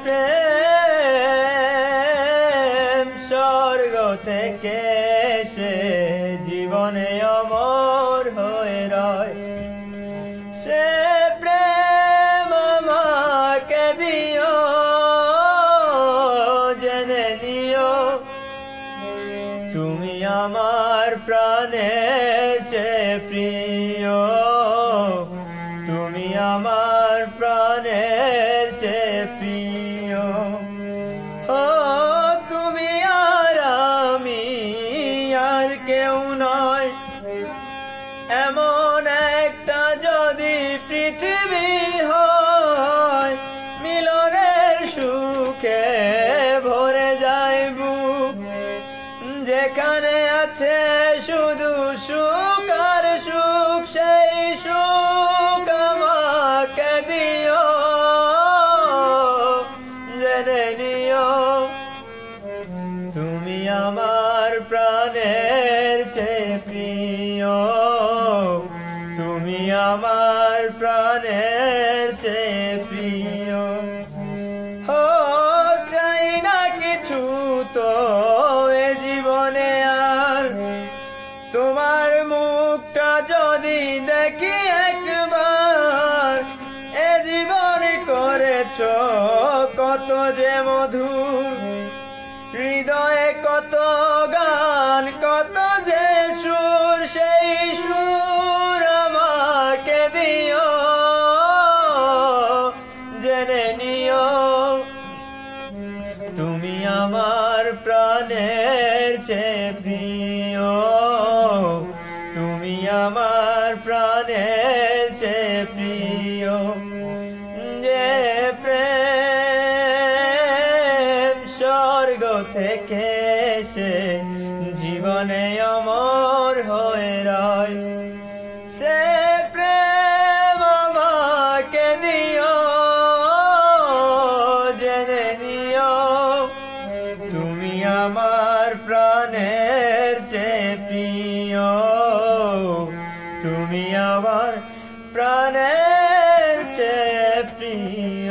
প্রেম স্বর্গ থেকে সে জীবনে অমর হয়ে রয়। সে প্রেম আমাকে দিও, জেনে নিও তুমি আমার প্রাণের চেয়ে প্রিয়, তুমি আমার প্রাণের চেয়ে প্রিয়। ও তুমি আর আমি আর কেউ নয়, এমন একটা যদি পৃথিবী হয়, মিলনের সুখে ভরে যায় বুক, যেখানে আছে শুধু সুখ আর সুখ, সেই সুখ আমাকে দিও, জেনে নিও তুমি আমার প্রাণের চেয়ে প্রিয়, তুমি আমার প্রাণের চেয়ে প্রিয়। ও চাই না কিছু তো এ জীবনে আর, তোমার মুখটা যদি দেখি একবার, এ জীবন করেছ কত যে মধুর, হৃদয়ে কত গান কত যে সুর, সেই সুর আমাকে দিও, জেনে নিও তুমি আমার প্রাণের চেয়ে প্রিয়, তুমি আমার প্রাণের চেয়ে প্রিয়। যে প্রেম স্বর্গ থেকে সে জীবনে অমর হয়ে রয়, সে প্রেম আমাকে দিও, জেনে নিও তুমি আমার প্রাণের চেয়ে প্রিয়, তুমি আমার প্রাণের চেয়ে প্রিয়।